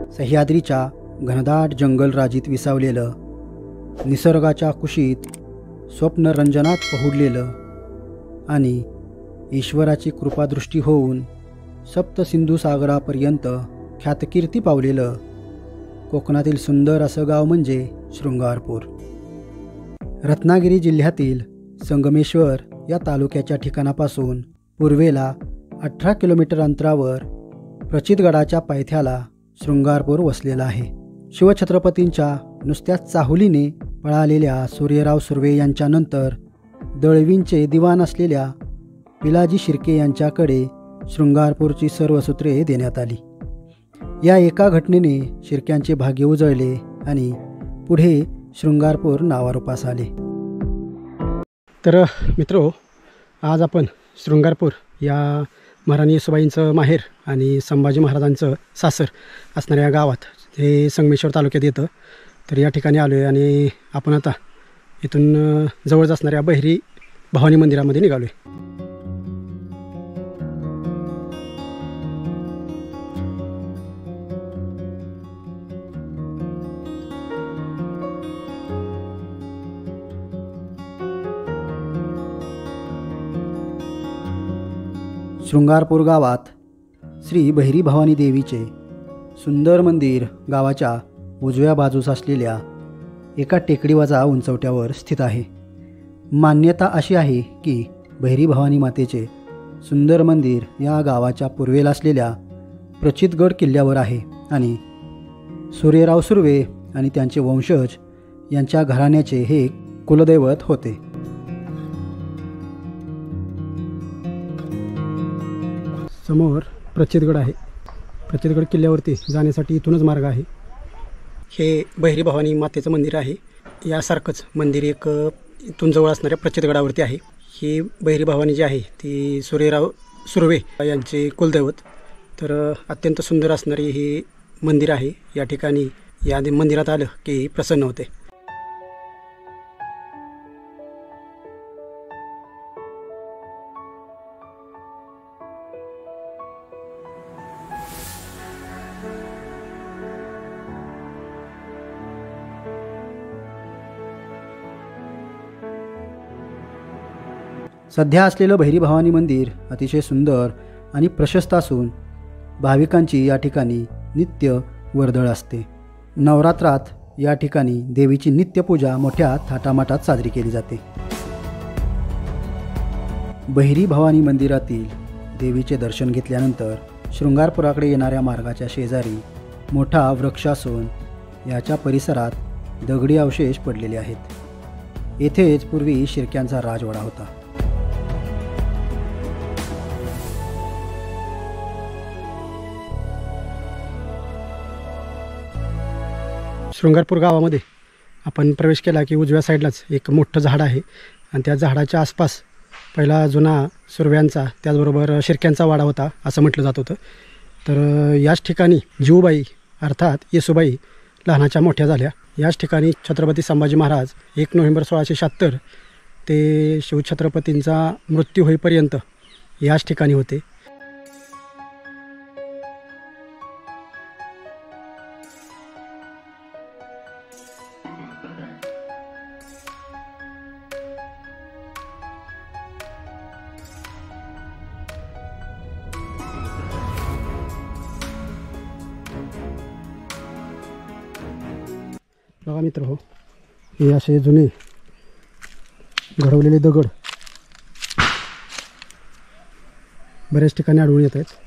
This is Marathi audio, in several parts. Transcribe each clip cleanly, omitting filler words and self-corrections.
सह्याद्रीच्या घनदाट जंगलराजीत विसावलेलं, निसर्गाच्या कुशीत स्वप्नरंजनात पहुडलेलं आणि ईश्वराची कृपादृष्टी होऊन सप्तसिंधुसागरापर्यंत ख्यातकीर्ती पावलेलं कोकणातील सुंदर असं गाव म्हणजे शृंगारपूर. रत्नागिरी जिल्ह्यातील संगमेश्वर या तालुक्याच्या ठिकाणापासून पूर्वेला 18 किलोमीटर अंतरावर प्रचितगडाच्या पायथ्याला शृंगारपूर वसलेला आहे. शिवछत्रपतींच्या नुसत्या चाहुलीने पळालेल्या सूर्यराव सुर्वे यांच्यानंतर दळवींचे दिवाण असलेल्या पिलाजी शिर्के यांच्याकडे शृंगारपूरची सर्व सूत्रे देण्यात आली. या एका घटनेने शिर्क्यांचे भाग्य उजळले आणि पुढे शृंगारपूर नावारूपास आले. तर मित्रो, आज आपण शृंगारपूर या महाराणी येसूबाईंचं माहेर आणि संभाजी महाराजांचं सासर असणाऱ्या गावात, हे संगमेश्वर तालुक्यात येतं. तर या ठिकाणी आलो आहे आणि आपण आता इथून जवळच असणाऱ्या बहिरी भवानी मंदिरामध्ये निघालो आहे. शृंगारपूर गावात श्री बहिरी भवानी देवीचे सुंदर मंदिर गावाच्या उजव्या बाजूस असलेल्या एका टेकडीवजा उंचवट्यावर स्थित आहे. मान्यता अशी आहे की बहिरी भवानी मातेचे सुंदर मंदिर या गावाच्या पूर्वेला असलेल्या प्रचितगड किल्ल्यावर आहे आणि सूर्यराव सुर्वे आणि त्यांचे वंशज यांच्या घराण्याचे हे कुलदैवत होते. समोर प्रचितगड आहे. प्रचितगड किल्ल्यावरती जाण्यासाठी इथूनच मार्ग आहे. हे बहिरी भवानी मातेचं मंदिर आहे. यासारखंच मंदिर एक इथून जवळ असणाऱ्या प्रचितगडावरती आहे. ही बहिरी भवानी जी आहे ती सूर्यराव सुर्वे यांचे कुलदैवत. तर अत्यंत सुंदर असणारी ही मंदिर आहे. या ठिकाणी या मंदिरात आलं की प्रसन्न होते. सध्या असलेलं बहिरी भवानी मंदिर अतिशय सुंदर आणि प्रशस्त असून भाविकांची या ठिकाणी नित्य वर्दळ असते. नवरात्रात या ठिकाणी देवीची नित्यपूजा मोठ्या थाटामाटात साजरी केली जाते. बहिरी भवानी मंदिरातील देवीचे दर्शन घेतल्यानंतर शृंगारपुराकडे येणाऱ्या मार्गाच्या शेजारी मोठा वृक्ष असून याच्या परिसरात दगडी अवशेष पडलेले आहेत. येथेच पूर्वी शिर्क्यांचा राजवाडा होता. शृंगारपूर गावामध्ये आपण प्रवेश केला की उजव्या साईडलाच एक मोठं झाड आहे आणि त्या झाडाच्या आसपास पहिला जुना सुर्व्यांचा त्याचबरोबर शिर्क्यांचा वाडा होता असं म्हटलं जात होतं. तर याच ठिकाणी जीवबाई अर्थात येसूबाई लहानाच्या मोठ्या झाल्या. याच ठिकाणी छत्रपती संभाजी महाराज 1 नोव्हेंबर 1676 ते शिवछत्रपतींचा मृत्यू होईपर्यंत याच ठिकाणी होते. बघा मित्र हो, हे असे जुने घडवलेले दगड बऱ्याच ठिकाणी आढळून येत आहेत.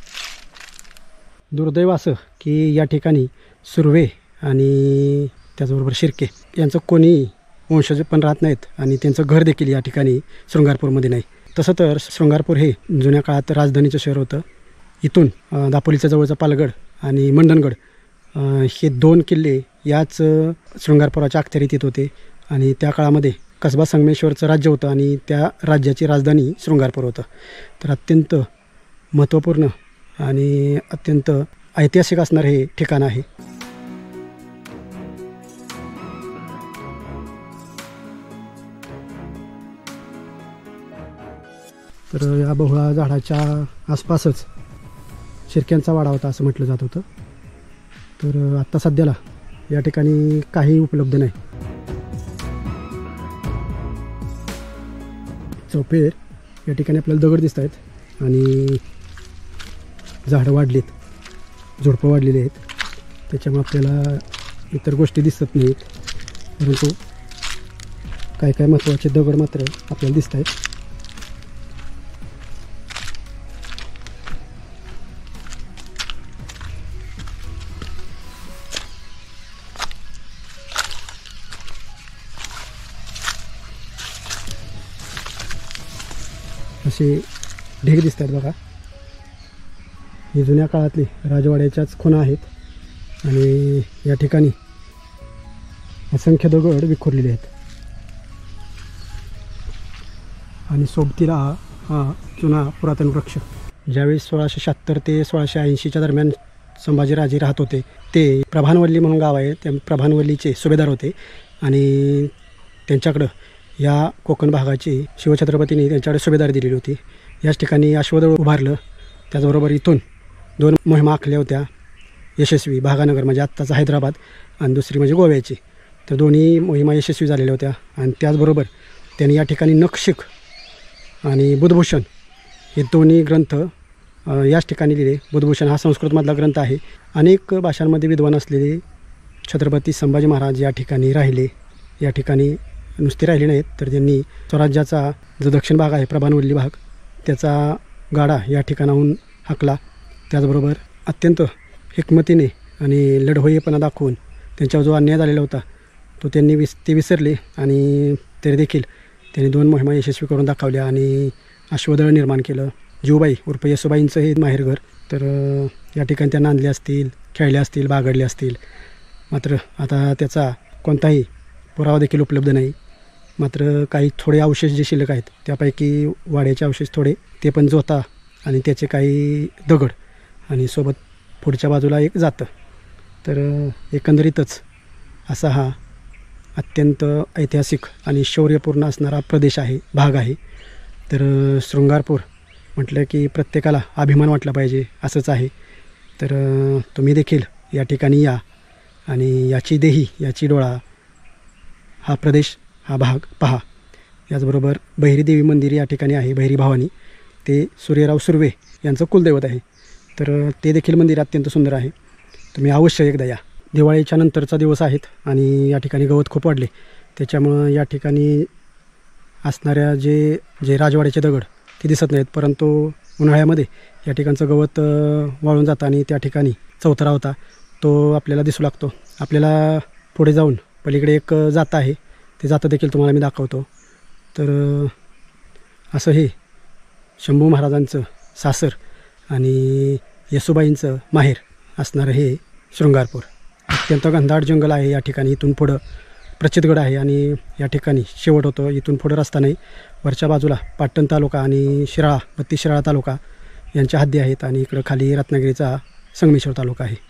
दुर्दैव असं की या ठिकाणी सुर्वे आणि त्याचबरोबर शिर्के यांचं कोणी वंशज पण राहत नाहीत आणि त्यांचं घर देखील या ठिकाणी शृंगारपूरमध्ये नाही. तसं तर शृंगारपूर हे जुन्या काळात राजधानीचं शहर होतं. इथून दापोलीच्या जवळचा पालगड आणि मंडणगड हे 2 किल्ले याच शृंगारपुराच्या अखत्यारीत येत होते आणि त्या काळामध्ये कसबा संगमेश्वरचं राज्य होतं आणि त्या राज्याची राजधानी शृंगारपूर होतं. तर अत्यंत महत्त्वपूर्ण आणि अत्यंत ऐतिहासिक असणारे हे ठिकाण आहे. तर या बहुळा झाडाच्या आसपासच शिर्क्यांचा वाडा होता असं म्हटलं जात होतं. तर आत्ता सध्याला या ठिकाणी काही उपलब्ध नाही. चौफेर या ठिकाणी आपल्याला दगड दिसत आहेत आणि झाडं वाढलीत, झुडपं वाढलेली आहेत, त्याच्यामुळे आपल्याला इतर गोष्टी दिसत नाहीत. परंतु काय काय महत्त्वाचे दगड मात्र आपल्याला दिसत आहेत. असे ढेग दिसत आहेत बघा. ही जुन्या काळातली राजवाड्याच्याच खुणा आहेत आणि या ठिकाणी असंख्य दगड विखुरलेले आहेत. आणि सोबतीला हा जुना पुरातन वृक्ष. ज्यावेळी 1676 ते 1680च्या दरम्यान संभाजीराजे राहत होते ते प्रभानवल्ली म्हणून गाव आहे, त्या प्रभानवल्लीचे सुभेदार होते आणि त्यांच्याकडं या कोकण भागाची शिवछत्रपतींनी त्यांच्याकडे सुभेदारी दिलेली होती. याच ठिकाणी अश्वदळ उभारलं. त्याचबरोबर इथून 2 मोहिमा आखल्या होत्या यशस्वी. भागानगर म्हणजे आत्ताचा हैदराबाद आणि दुसरी म्हणजे गोव्याची. तर दोन्ही मोहिमा यशस्वी झालेल्या होत्या. आणि त्याचबरोबर त्यांनी या ठिकाणी नखशिख आणि बुधभूषण हे दोन्ही ग्रंथ याच ठिकाणी लिहिले. बुधभूषण हा संस्कृतमधला ग्रंथ आहे. अनेक भाषांमध्ये विद्वान असलेले छत्रपती संभाजी महाराज या ठिकाणी राहिले. या ठिकाणी नुसते राहिले नाहीत तर त्यांनी स्वराज्याचा जो दक्षिण भाग आहे प्रभानवल्ली भाग त्याचा गाडा या ठिकाणाहून हाकला. त्याचबरोबर अत्यंत हिकमतीने आणि लढवय्येपणा दाखवून त्यांच्यावर जो अन्याय झालेला होता तो त्यांनी विसरले आणि तरी देखील त्यांनी 2 मोहिमा यशस्वी करून दाखवल्या आणि अश्वदळ निर्माण केलं. जीवबाई उर्फ येसुबाईंचं हे माहेरघर. तर या ठिकाणी त्या नांदले असतील, खेळले असतील, बागडले असतील. मात्र आता त्याचा कोणताही पुरावा देखील उपलब्ध नाही. मात्र काही थोडे अवशेष जे शिल्लक आहेत त्यापैकी वाड्याचे अवशेष थोडे, ते पण जोता आणि त्याचे काही दगड आणि सोबत पुढच्या बाजूला एक जातं. तर एकंदरीतच असा हा अत्यंत ऐतिहासिक आणि शौर्यपूर्ण असणारा प्रदेश आहे, भाग आहे. तर शृंगारपूर म्हटलं की प्रत्येकाला अभिमान वाटला पाहिजे, असंच आहे. तर तुम्ही देखील या ठिकाणी या आणि याची देही, याची डोळा, हा प्रदेश, हा भाग पहा. याचबरोबर बहिरी देवी मंदिर या ठिकाणी आहे, बहिरी भवानी. ते सूर्यराव सुर्वे यांचं कुलदैवत आहे. तर ते देखील मंदिर अत्यंत सुंदर आहे. तुम्ही अवश्य एकदा या. दिवाळीच्या नंतरचा दिवस आहेत आणि या ठिकाणी गवत खूप वाढले. त्याच्यामुळं या ठिकाणी असणाऱ्या जे राजवाड्याचे दगड ते दिसत नाहीत. परंतु उन्हाळ्यामध्ये या ठिकाणचं गवत वाळून जातं आणि त्या ठिकाणी चौथरा होता तो आपल्याला दिसू लागतो. आपल्याला पुढे जाऊन पलीकडे एक जातं आहे, ते जातं देखील तुम्हाला मी दाखवतो. तर असं हे शंभू महाराजांचं सासर आणि येसुबाईंचं माहेर असणारं हे शृंगारपूर. अत्यंत घनदाट जंगल आहे या ठिकाणी. इथून पुढं प्रचितगड आहे आणि या ठिकाणी शेवट होतो. इथून पुढं रस्ता नाही. वरच्या बाजूला पाटण तालुका आणि शिराळा, 32 शिराळा तालुका यांच्या हद्दी आहेत आणि इकडं खाली रत्नागिरीचा संगमेश्वर तालुका आहे.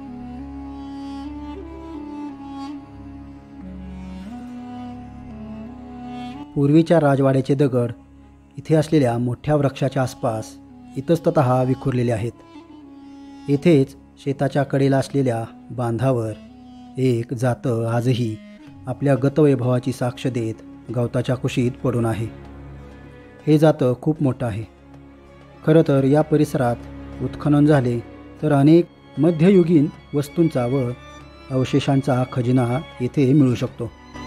पूर्वीच्या राजवाड्याचे दगड इथे असलेल्या मोठ्या वृक्षाच्या आसपास इतस्ततः विखुरलेले आहेत. येथेच शेताच्या कडेला असलेल्या बांधावर एक जातं आजही आपल्या गतवैभवाची साक्ष देत गवताच्या कुशीत पडून आहे. हे जातं खूप मोठं आहे. खरं तर या परिसरात उत्खनन झाले तर अनेक मध्ययुगीन वस्तूंचा व अवशेषांचा खजिना येथे मिळू शकतो.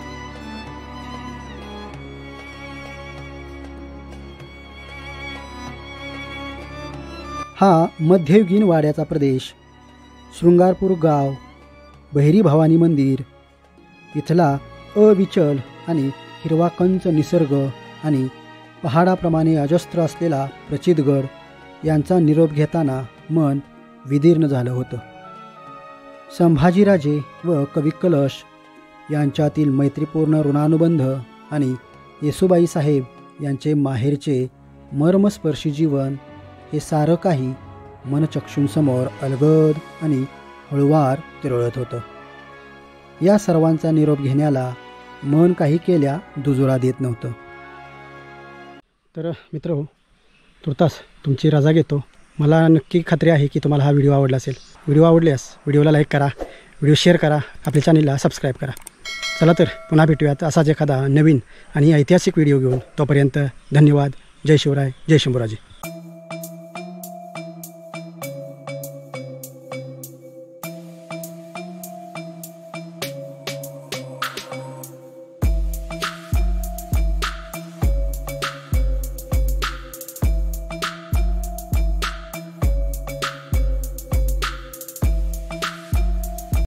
हा मध्ययुगीन वाड्याचा प्रदेश, शृंगारपूर गाव, बहिरी भवानी मंदिर, इथला अविचल आणि हिरवा कंच निसर्ग आणि पहाडाप्रमाणे अजस्त्र असलेला प्रचितगड यांचा निरोप घेताना मन विदीर्ण झालं होतं. संभाजीराजे व कवी कलश यांच्यातील मैत्रीपूर्ण ऋणानुबंध आणि येसुबाई साहेब यांचे माहेरचे मर्मस्पर्शी जीवन हे सारं काही मनचक्षूंसमोर अलगद आणि हळुवार तिरळत होतं. या सर्वांचा निरोप घेण्याला मन काही केल्या दुजोरा देत नव्हतं. तर मित्र, तुर्तास तुमची रजा घेतो मला नक्की खात्री आहे की तुम्हाला हा व्हिडिओ आवडला असेल. व्हिडिओ आवडल्यास व्हिडिओला लाईक करा, व्हिडिओ शेअर करा, आपल्या चॅनलला सबस्क्राईब करा. चला तर पुन्हा भेटूयात असाच एखादा नवीन आणि ऐतिहासिक व्हिडिओ घेऊन. तोपर्यंत धन्यवाद. जय शिवराय, जय शंभूराजे.